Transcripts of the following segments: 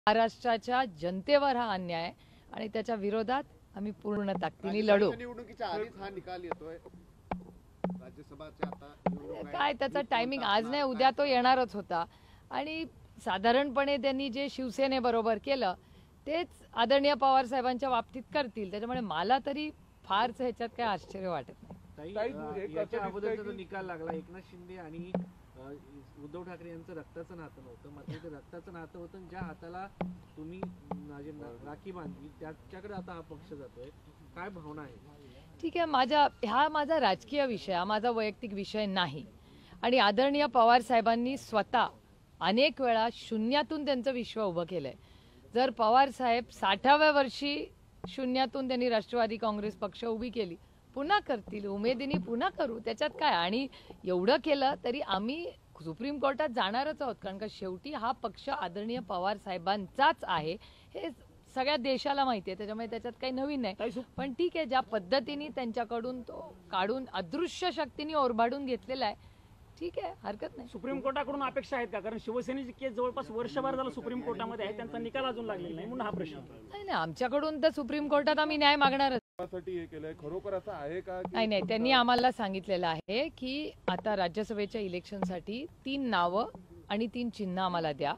महाराष्ट्राच्या जनतेवर हा अन्याय आहे आणि त्याच्या विरोधात आम्ही पूर्ण ताकदीने लढू. निवडणुकीच्या आधीच हा निकाल येतोय. राज्यसभाच्या आता काय त्याचा टायमिंग आज नाही उद्या तो येणारच होता आणि साधारणपणे त्यांनी जे शिवसेनेबरोबर केलं तेच आदरणीय पवार साहेबांच्या बाबतीत करतील. त्याच्यामुळे मला तरी फारच ह्याच्यात काही आश्चर्य वाटत नाही. याच्या अगोदरचा जो निकाल लागला एकनाथ शिंदे आणि उद्धव ठाकरे यांचं रक्ताचं नातं नव्हतं, मात्र ते रक्ताचं नातं होतं. ज्या हाताला तुम्ही राखी बांधली त्याच्याकडे आता हा पक्ष जातोय. काय भावना आहे? ठीक आहे, हा माझा राजकीय विषय, हा माझा वैयक्तिक विषय नाही. आणि आदरणीय पवार साहेबांनी स्वतः अनेक वेळा शून्यातून त्यांचं विश्व उभं केलंय. जर पवार साहेब 60व्या वर्षी शून्यातून त्यांनी राष्ट्रवादी काँग्रेस पक्ष उभी केली, पुन्हा करतील, उमेदीने पुन्हा करू, त्याच्यात काय. आणि एवढं केलं तरी आम्ही सुप्रीम कोर्टात जाणारच आहोत, कारण का शेवटी हा पक्ष आदरणीय पवार साहेबांचाच आहे हे सगळ्या देशाला माहिती आहे. त्याच्यामुळे त्याच्यात काही नवीन नाही. पण ठीक आहे, ज्या पद्धतीने त्यांच्याकडून तो काढून अदृश्य शक्तीने ओरबाडून घेतलेला आहे, ठीक आहे, हरकत नाही. सुप्रीम कोर्टाकडून अपेक्षा आहेत का? कारण शिवसेनेची केस जवळपास वर्षभर झालं सुप्रीम कोर्टामध्ये आहे, त्यांचा निकाल अजून लागलेला नाही, म्हणून हा प्रश्न. नाही, आमच्याकडून तर सुप्रीम कोर्टात आम्ही न्याय मागणारच. खरोखर असं आहे का? नाही, त्यांनी आम्हाला सांगितलेलं आहे की आता राज्यसभेच्या इलेक्शनसाठी 3 नावं आणि 3 चिन्ह आम्हाला द्या,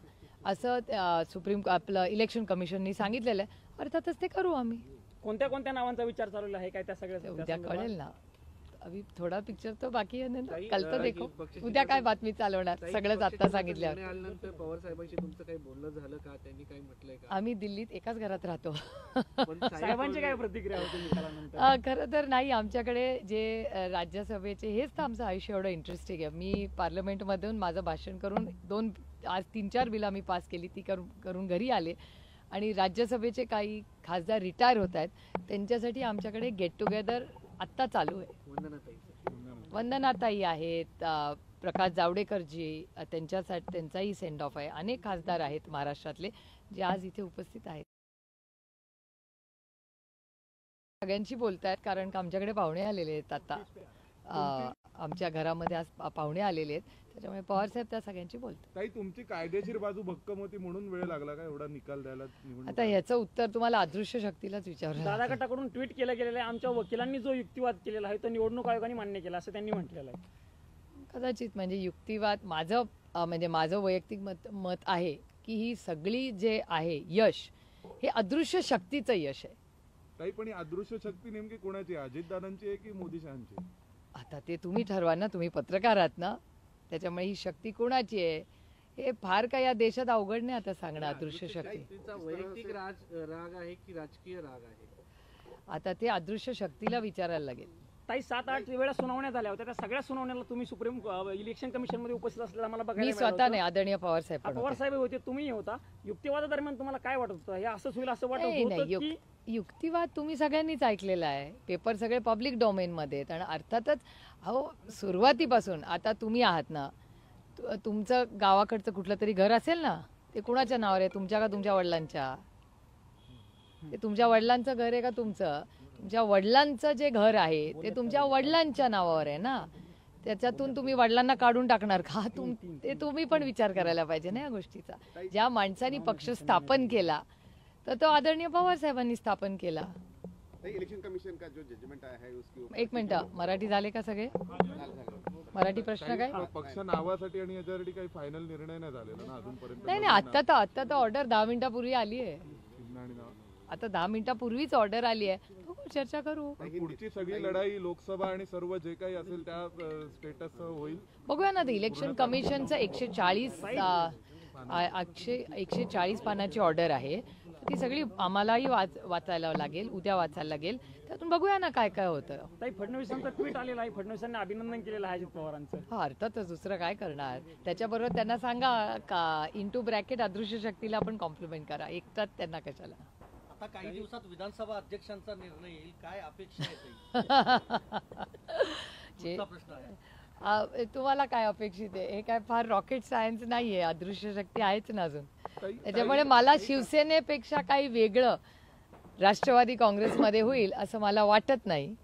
असं आपलं इलेक्शन कमिशननी सांगितलेलं आहे. अर्थातच ते करू आम्ही. कोणत्या कोणत्या नावांचा विचार चालू आहे काय त्या सगळ्या? उद्या कळेल ना. अभी थोडा पिक्चर तो बाकी है ना, कल तो देखो. उद्या काय बातमी चालवणार, सगळंच आता सांगितल्यावर. आल्यानंतर पवार साहेबांशी तुमचं काही बोलणं झालं का? त्यांनी काही म्हटलंय का? आम्ही दिल्लीत एकाच घरात राहतो. साहेबांची काय प्रतिक्रिया होती निकालानंतर? खरं तर नाही, आमच्याकडे जे राज्यसभेचे हेच तर आमचं आयुष्य एवढं इंटरेस्टिंग आहे. मी पार्लमेंटमधून माझं भाषण करून आज 3-4 बिलं आम्ही पास केली, ती करून घरी आले. आणि राज्यसभेचे काही खासदार रिटायर होत आहेत, त्यांच्यासाठी आमच्याकडे गेट टुगेदर आत्ता चालू आहे. वंदनाताई आहेत, प्रकाश जावडेकरजी, त्यांचाही सेंड ऑफ आहे. अनेक खासदार आहेत महाराष्ट्रातले जे आज इथे उपस्थित आहेत. सगळ्यांशी बोलतायत, कारण का आमच्याकडे पाहुणे आलेले आहेत. आता आमच्या घरामध्ये आज पाहुणे आलेले आहेत, त्याच्यामुळे पवार साहेब त्या सगळ्यांशी बोलतात. ताई, तुमची कायदेशीर बाजू भक्कम होती म्हणून वेळ लागला का एवढा निकाल द्यायला? आता ह्याचं उत्तर तुम्हाला अदृश्य शक्तीलाच विचारलं. दादा गटाकडून ट्विट केलं गेलेलं आहे, आमच्या वकिलांनी जो युक्तिवाद केलेला आहे तो निवडणूक आयोगाने मान्य केला असं त्यांनी म्हटलेलं आहे. कदाचित म्हणजे युक्तिवाद माझं वैयक्तिक मत आहे की ही सगळी जे आहे यश हे अदृश्य शक्तीचं यश आहे. ताई, पण ही अदृश्य शक्ती नेमकी कोणाची? अजितदादांची आहे की मोदी शहांची? आता ते तुम्ही ठरवा ना, तुम्ही पत्रकार आहात ना, त्याच्यामुळे ही शक्ती कोणाची आहे हे फार काय या देशात अवघड नाही आता सांगणं. अदृश्य शक्ती वैयक्तिक राग आहे की राजकीय राग आहे? आता ते अदृश्य शक्तीला विचारायला लागेल. ताई, 7-8 वेळा सुनावण्या झाल्या होत्या, त्या सगळ्या सुनावण्याला तुम्ही सुप्रीम इलेक्शन कमिशन मध्ये उपस्थित असलेला मला बघायला मी स्वतः नाही, आदरणीय पवार साहेब होते, तुम्ही होता. युक्तिवादादरम्यान तुम्हाला काय वाटत होतं? हे असंच होईल असं वाटत होतं की? युक्तिवाद तुम्ही सगळ्यांनीच ऐकलेला आहे, पेपर सगळे पब्लिक डोमेन मध्ये आहेत. आणि अर्थातच सुरुवातीपासून आता तुम्ही आहात ना, तुमचं गावाकडचं कुठलं तरी घर असेल ना, ते कुणाच्या नावावर आहे? तुमच्या का तुमच्या वडिलांच्या? ते तुमच्या वडिलांचं घर आहे का तुमचं? तुमच्या वडिलांचं जे घर आहे ते तुमच्या वडिलांच्या नावावर आहे ना, त्याच्यातून तुम्ही वडिलांना काढून टाकणार का? ते तुम्ही पण विचार करायला पाहिजे ना या गोष्टीचा. ज्या माणसाने पक्ष स्थापन केला तर तो आदरणीय पवार साहेबांनी स्थापन केला. इलेक्शन कमिशन का जो जजमेंट आहे उसकी 1 मिनिट, मराठी झाले का सगळे? मराठी प्रश्न काय? पक्ष नावासाठी आणि याच्यासाठी काही फायनल निर्णय नाही झालेला ना अजूनपर्यंत? नाही, आता तर ऑर्डर 10 मिनिटापूर्वी आली आहे. आता 10 मिनिटापूर्वीच ऑर्डर आली आहे, चर्चा करू. पुढची सगळी लढाई लोकसभा आणि सर्व जे काही असेल त्या स्टेटस होईल, बघूया ना. इलेक्शन कमिशनचं 140 पानाची ऑर्डर आहे, ती सगळी आम्हालाही वाचायला लागेल, उद्या वाचायला लागेल. त्यातून बघूया ना काय काय होतं. ताई, फडणवीसांचं ट्विट आलेलं आहे, फडणवीसांनी अभिनंदन केलेलं आहे अजित पवारांचं. हा, अर्थातच दुसरं काय करणार. त्याच्याबरोबर त्यांना सांगा का इंटू ब्रॅकेट अदृश्य शक्तीला आपण कॉम्प्लिमेंट करा, एकटाच त्यांना कशाला. आता काही दिवसात विधानसभा अध्यक्षांचा निर्णय येईल, काय अपेक्षा आहे? प्रश्न आहे, तुम्हाला काय अपेक्षित आहे? हे काय फार रॉकेट सायन्स नाहीये, अदृश्य शक्ती आहेच ना अजून. त्याच्यामुळे मला शिवसेनेपेक्षा काही वेगळं राष्ट्रवादी काँग्रेसमध्ये होईल असं मला वाटत नाही.